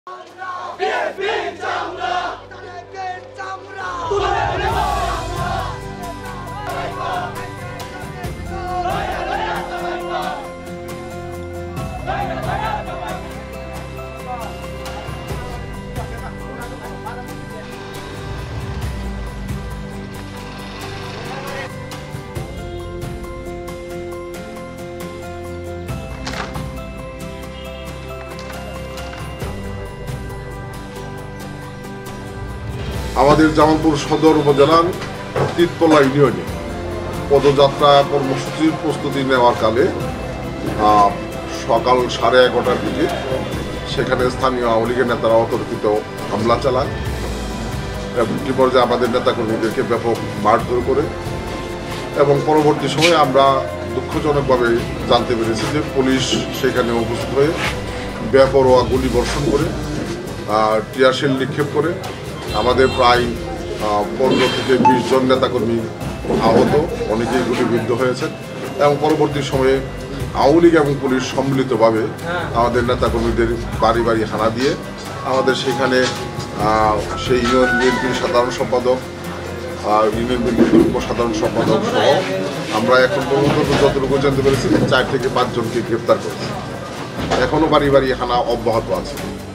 আমাদের জামালপুর সদর উপজেলার তিততলা ইউনিয়নে পদযাত্রা কর্মসূচির প্রস্তুতি নেওয়ার কালে সকাল 11:30টার দিকে সেখানে স্থানীয় আওয়ামী লীগের নেতারা অতর্কিত হামলা চালায় এবং একটি পর্যায়ে আমাদের নেতাকর্মীদেরকে ব্যাপক মারধর করে এবং পরবর্তী সময়ে আমরা দুঃখজনকভাবে জানতে পেরেছি যে পুলিশ সেখানে উপস্থিত হয়ে বেপরোয়া গুলি বর্ষণ করে টিয়ারশেল নিক্ষেপ করে আমাদের প্রায় 15 থেকে 20 জন নেতাকর্মী আহত, অনেকেই গুলিবিদ্ধ হয়েছেন এবং পরবর্তী সময়ে আওয়ামী লীগ এবং পুলিশ সম্মিলিতভাবে আমাদের নেতাকর্মীদের বাড়ি বাড়ি হানা দিয়ে আমাদের সেখানে সেই ইউনিয়ন বিএনপির সাধারণ সম্পাদক, ইউনিয়ন বিএনপির উপসাধারণ সম্পাদক সহ আমরা এখন পর্যন্ত যতটুকু জানতে পেরেছি 4 থেকে 5 জনকে গ্রেপ্তার করেছি। এখনও বাড়ি বাড়ি হানা অব্যাহত আছে।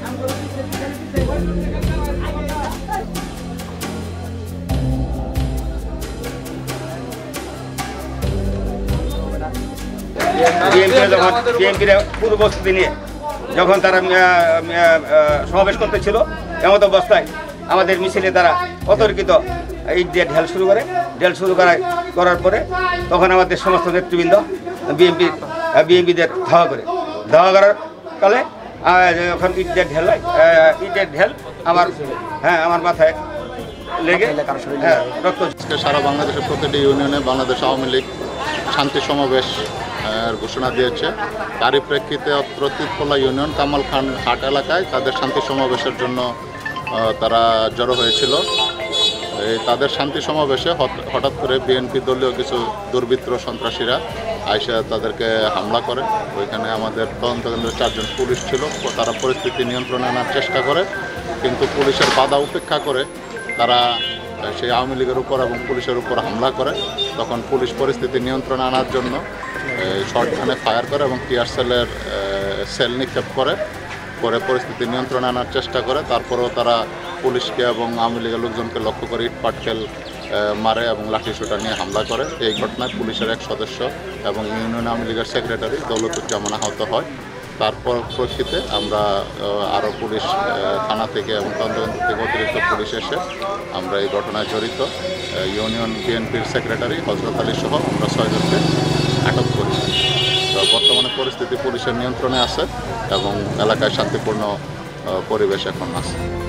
বিএনপির পূর্বস্থিতি নিয়ে যখন তারা সমাবেশ করতেছিল এমত অবস্থায় আমাদের মিছিলে তারা অতর্কিত ইট দিয়ে ঢেল শুরু করার পরে তখন আমাদের সমস্ত নেতৃবৃন্দ বিএনপিদের ধাওয়া করার কালে যখন ইটের ঢেল আমার মাথায় লেগে রক্ত। সারা বাংলাদেশের প্রতিটি ইউনিয়নে বাংলাদেশ আওয়ামী লীগ শান্তি সমাবেশ ঘোষণা দিয়েছে। তারই প্রেক্ষিতে অত্র তিততলা ইউনিয়ন কামাল খান হাট এলাকায় তাদের শান্তি সমাবেশের জন্য তারা জড়ো হয়েছিল। তাদের শান্তি সমাবেশে হঠাৎ করে বিএনপি দলীয় কিছু দুর্বৃত্ত সন্ত্রাসীরা আইসা তাদেরকে হামলা করে। ওইখানে আমাদের তদন্ত কেন্দ্রের 4 জন পুলিশ ছিল, তারা পরিস্থিতি নিয়ন্ত্রণে আনার চেষ্টা করে, কিন্তু পুলিশের বাধা উপেক্ষা করে তারা সেই আওয়ামী লীগের উপর এবং পুলিশের উপর হামলা করে। তখন পুলিশ পরিস্থিতি নিয়ন্ত্রণে আনার জন্য শর্টগানে ফায়ার করে এবং টিয়ার সেল নিক্ষেপ করে পরিস্থিতি নিয়ন্ত্রণে আনার চেষ্টা করে। তারপরেও তারা পুলিশকে এবং আওয়ামী লীগের লোকজনকে লক্ষ্য করে ইট পাটকেল মারে এবং লাঠিসোঁটা নিয়ে হামলা করে। এই ঘটনায় পুলিশের এক সদস্য এবং ইউনিয়ন আওয়ামী লীগের সেক্রেটারি দৌলতুজ্জামান আহত হয়। তারপর প্রেক্ষিতে আমরা আরও পুলিশ থানা থেকে এবং তদন্ত থেকে অতিরিক্ত পুলিশ এসে আমরা এই ঘটনায় জড়িত ইউনিয়ন বিএনপির সেক্রেটারি হজরত আলী সহ আমরা 6 জনকে আটক করি। তো বর্তমানে পরিস্থিতি পুলিশের নিয়ন্ত্রণে আছে এবং এলাকায় শান্তিপূর্ণ পরিবেশ এখন আছে।